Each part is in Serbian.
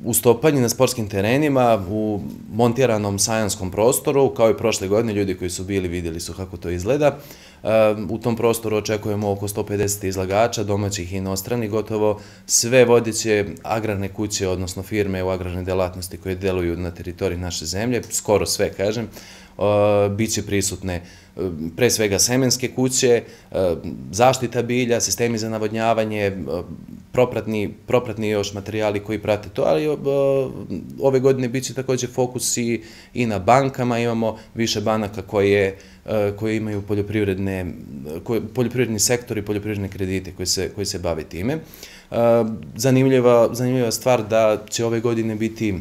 u Stopanji na sportskim terenima, u montiranom sajanskom prostoru, kao i prošle godine, ljudi koji su bili vidjeli su kako to izgleda. U tom prostoru očekujemo oko 150 izlagača, domaćih i inostranih, gotovo sve vodeće agrarne kuće, odnosno firme u agrarnoj delatnosti koje deluju na teritoriji naše zemlje, skoro sve, kažem, bit će prisutne pre svega semenske kuće, zaštita bilja, sistemi za navodnjavanje, propratni još materijali koji prate to, ali ove godine bit će također fokus i na bankama. Imamo više banaka koje imaju poljoprivredni sektor i poljoprivredne kredite koji se bave time. Zanimljiva stvar da će ove godine biti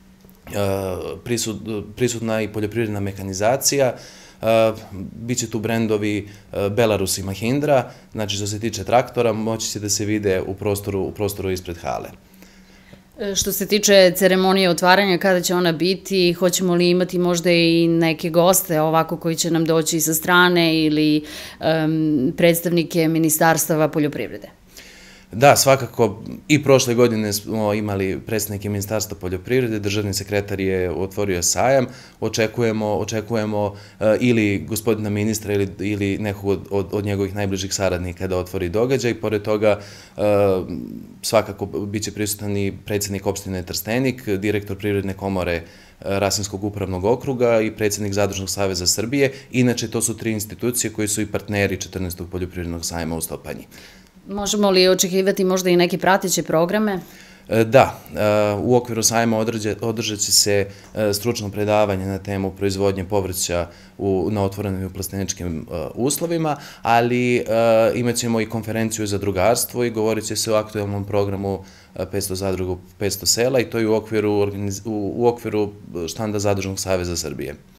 prisutna i poljoprivredna mehanizacija. Biće tu brendovi Belarus i Mahindra, znači što se tiče traktora, moći će da se vide u prostoru ispred hale. Što se tiče ceremonije otvaranja, kada će ona biti, hoćemo li imati možda i neke goste ovako koji će nam doći sa strane ili predstavnike Ministarstava poljoprivrede? Da, svakako i prošle godine smo imali predstavnike Ministarstva poljoprivrede, državni sekretar je otvorio sajam, očekujemo ili gospodina ministra ili nekog od njegovih najbližih saradnika da otvori događaj. Pored toga svakako biće prisutan i predsjednik opštine Trstenik, direktor Privredne komore Rasinskog upravnog okruga i predsjednik Zadružnog saveza Srbije. Inače, to su 3 institucije koji su i partneri 14. poljoprivrednog sajma u Stopanji. Možemo li očekivati možda i neke prateće programe? Da, u okviru sajma održat će se stručno predavanje na temu proizvodnje povrća na otvorenim i u plasteničkim uslovima, ali imat ćemo i konferenciju za drugarstvo i govorit će se o aktuelnom programu 500 zadruga, 500 sela i to je u okviru štanda Zadružnog saveza Srbije.